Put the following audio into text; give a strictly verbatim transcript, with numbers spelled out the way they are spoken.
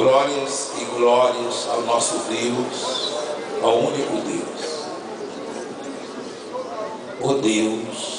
Glórias e glórias ao nosso Deus, ao único Deus. O Deus